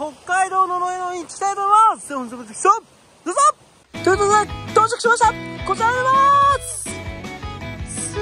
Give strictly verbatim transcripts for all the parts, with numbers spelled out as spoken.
北海道の野々江の行きたいと思います。どうぞどうぞということで到着しました。こちらでございます。すげ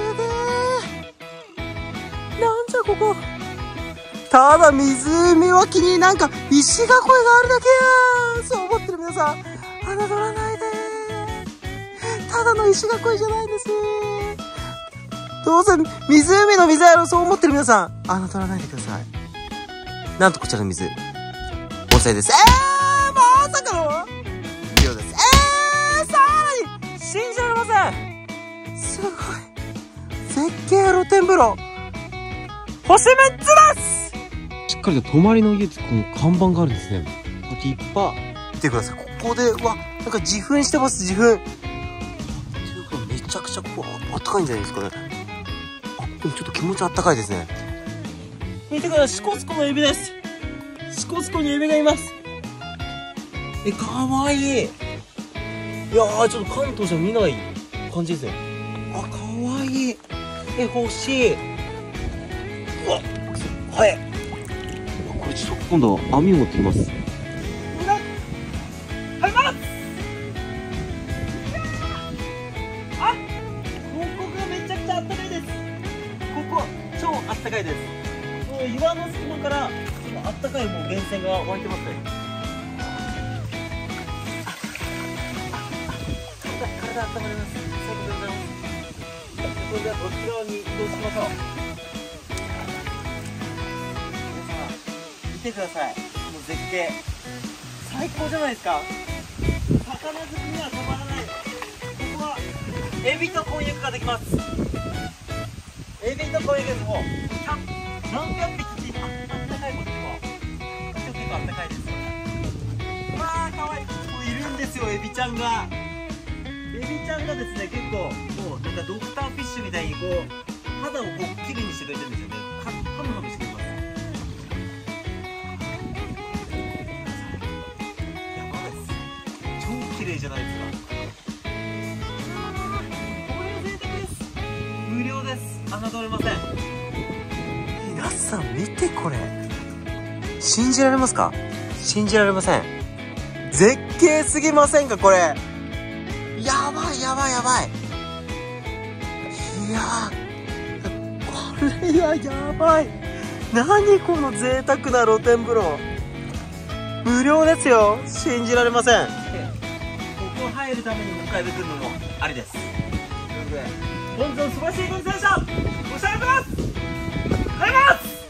え、なんじゃここ。ただ湖脇になんか石囲いがあるだけや。そう思ってる皆さん、侮らないで。ただの石囲いじゃないんです。どうせ湖の水やろ、そう思ってる皆さん、侮らないでください。なんとこちらの水、温泉です。えー、まさかの無料です。えー、さらに信じられません。すごい絶景露天風呂、星みっつです。 しっかりと泊まりの家ってこの看板があるんですね。立派。 見てください、ここで、うわ、なんか自噴してます。自噴めちゃくちゃここあったかいんじゃないですかね。あ、でもちょっと気持ちあったかいですね。見てください、支笏湖のエビです。支笏湖にエビがいます。え、かわいい。いやー、ちょっと関東じゃ見ない感じですね。あ、かわいい。え、欲しい。うわ、はい。 これちょっと今度は網を持ってきます。 みんな入ります。あ、ここがめちゃくちゃあったかいです。ここ超あったかいです。もう岩の隙間からあったかいもう源泉が湧いてますね。体体温まります。最高でございます。それではこっち側に移動しましょう。皆さん見てください、もう絶景最高じゃないですか。魚好きにはたまらない。ここはエビと婚約ができます。エビと婚約です。もう何百匹って今あったかいことでも結構あったかいです。わあ、かわいい。ここいるんですよ、エビちゃんが。エビちゃんがですね、結構もうなんかドクターフィッシュみたいにこう肌をこうきれいにしてくれてるんですよね。ハムハムしてくれます。やばいです。超綺麗じゃないですか。これ贅沢です。無料です。侮れません。皆さん見てこれ。信じられますか？信じられません。絶景すぎませんかこれ。やばいやばいやばい。いやー、これはやばい。何この贅沢な露天風呂。無料ですよ。信じられません。ここ入るためにもう一回来るのもありです。ということで本日の素晴らしいコンセントでした。ご視聴ありがとうございます。帰ります。